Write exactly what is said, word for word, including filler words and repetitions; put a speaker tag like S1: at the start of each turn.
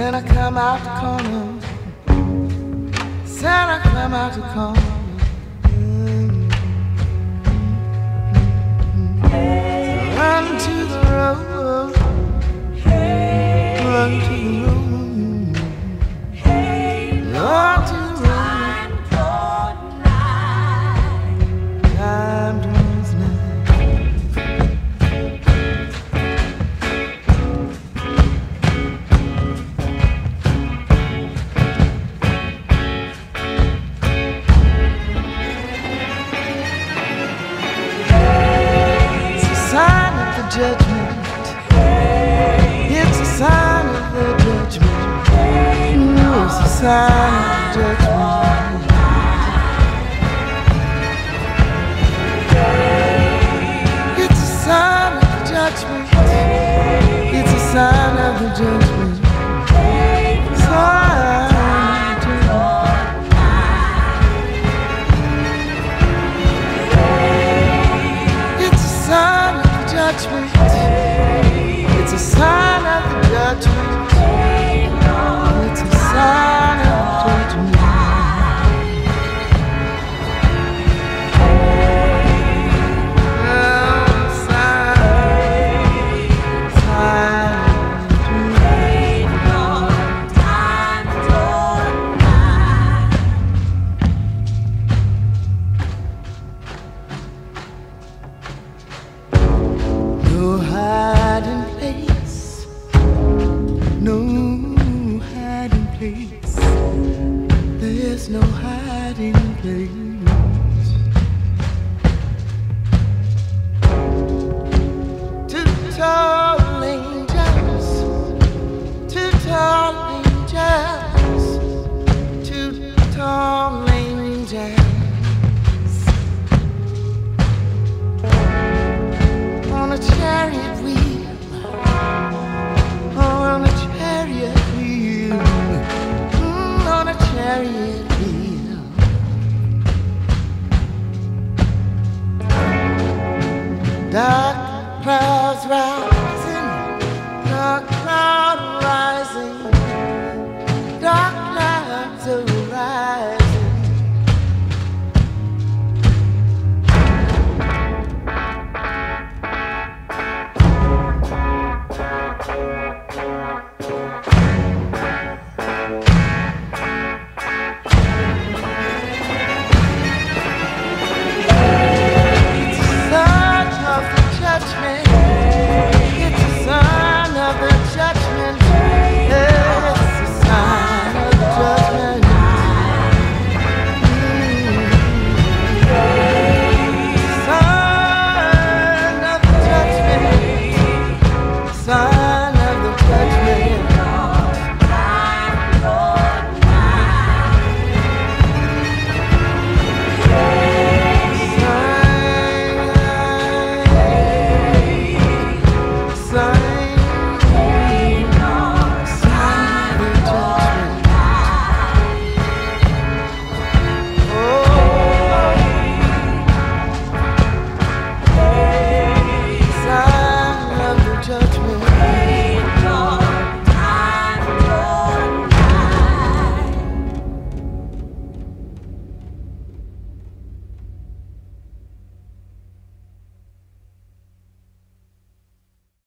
S1: Santa come out the corner. Santa come out the corner. Run to the road, run to the road, run to the road. Time draws nigh. It's a sign of the judgment. It's a sign of the judgment. Mm, it's a sign of the judgment. It's a sign of the judgment. It's a sign of the judgment. Sign of the judgment. It's a sign of the judgment. It's a sign of the judgment. It's a sign of the judgment. No hiding place, no hiding place. There's no hiding place. Two tall angels, two tall angels, two tall angels. On a chariot wheel, on a chariot wheel, mm, on a chariot wheel. Dark clouds rising, dark clouds rising, dark clouds are rising. It's a sign of the judgment.